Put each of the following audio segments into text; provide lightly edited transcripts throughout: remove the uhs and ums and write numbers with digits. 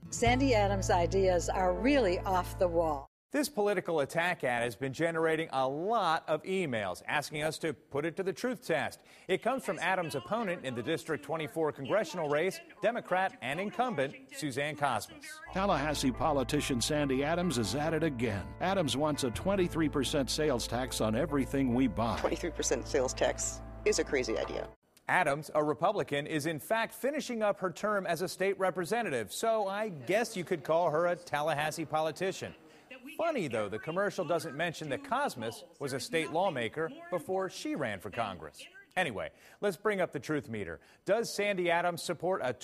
Sandy Adams' ideas are really off the wall. This political attack ad has been generating a lot of emails asking us to put it to the truth test. It comes from Adams' opponent in the District 24 congressional race, Democrat and incumbent Suzanne Kosmas. Tallahassee politician Sandy Adams is at it again. Adams wants a 23% sales tax on everything we buy. 23% sales tax is a crazy idea. Adams, a Republican, is in fact finishing up her term as a state representative, so I guess you could call her a Tallahassee politician. Funny, though, the commercial doesn't mention that Kosmas was a state lawmaker before she ran for Congress. Anyway, let's bring up the truth meter. Does Sandy Adams support a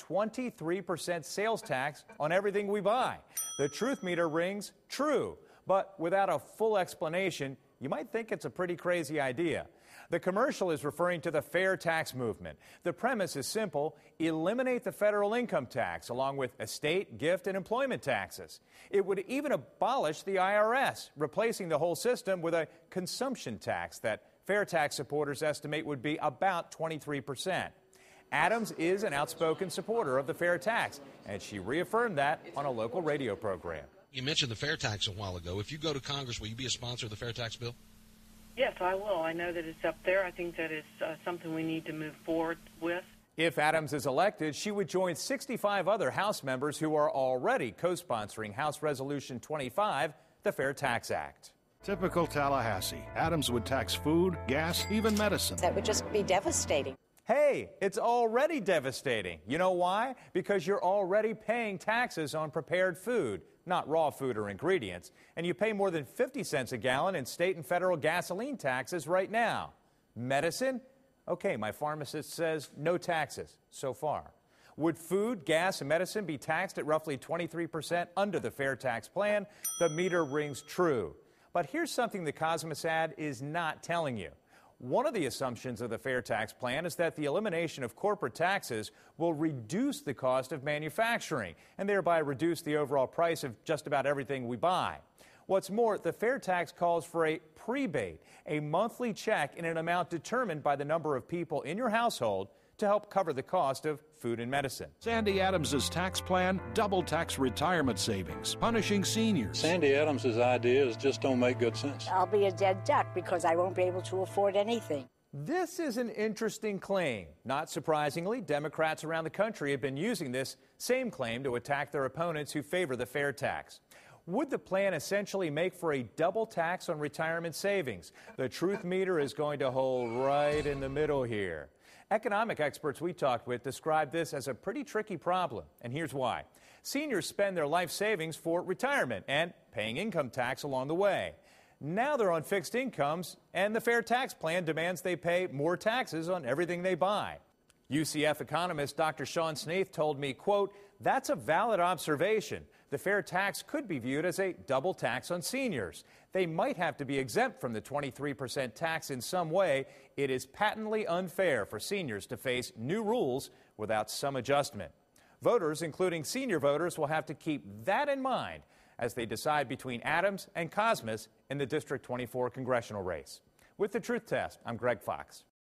23% sales tax on everything we buy? The truth meter rings true, but without a full explanation, you might think it's a pretty crazy idea. The commercial is referring to the fair tax movement. The premise is simple: eliminate the federal income tax along with estate, gift, and employment taxes. It would even abolish the IRS, replacing the whole system with a consumption tax that fair tax supporters estimate would be about 23%. Adams is an outspoken supporter of the fair tax, and she reaffirmed that on a local radio program. You mentioned the fair tax a while ago. If you go to Congress, will you be a sponsor of the fair tax bill? Yes, I will. I know that it's up there. I think that it's something we need to move forward with. If Adams is elected, she would join 65 other House members who are already co-sponsoring House Resolution 25, the Fair Tax Act. Typical Tallahassee. Adams would tax food, gas, even medicine. That would just be devastating. Hey, it's already devastating. You know why? Because you're already paying taxes on prepared food, not raw food or ingredients, and you pay more than 50 cents a gallon in state and federal gasoline taxes right now. Medicine? Okay, my pharmacist says no taxes so far. Would food, gas, and medicine be taxed at roughly 23% under the fair tax plan? The meter rings true. But here's something the Kosmas ad is not telling you. One of the assumptions of the fair tax plan is that the elimination of corporate taxes will reduce the cost of manufacturing and thereby reduce the overall price of just about everything we buy. What's more, the fair tax calls for a prebate, a monthly check in an amount determined by the number of people in your household to help cover the cost of food and medicine. Sandy Adams' tax plan, double tax retirement savings, punishing seniors. Sandy Adams' ideas just don't make good sense. I'll be a dead duck because I won't be able to afford anything. This is an interesting claim. Not surprisingly, Democrats around the country have been using this same claim to attack their opponents who favor the fair tax. Would the plan essentially make for a double tax on retirement savings? The truth meter is going to hold right in the middle here. Economic experts we talked with describe this as a pretty tricky problem, and here's why. Seniors spend their life savings for retirement and paying income tax along the way. Now they're on fixed incomes, and the fair tax plan demands they pay more taxes on everything they buy. UCF economist Dr. Sean Snaith told me, quote, "That's a valid observation. The fair tax could be viewed as a double tax on seniors. They might have to be exempt from the 23% tax in some way. It is patently unfair for seniors to face new rules without some adjustment." Voters, including senior voters, will have to keep that in mind as they decide between Adams and Kosmas in the District 24 congressional race. With the Truth Test, I'm Greg Fox.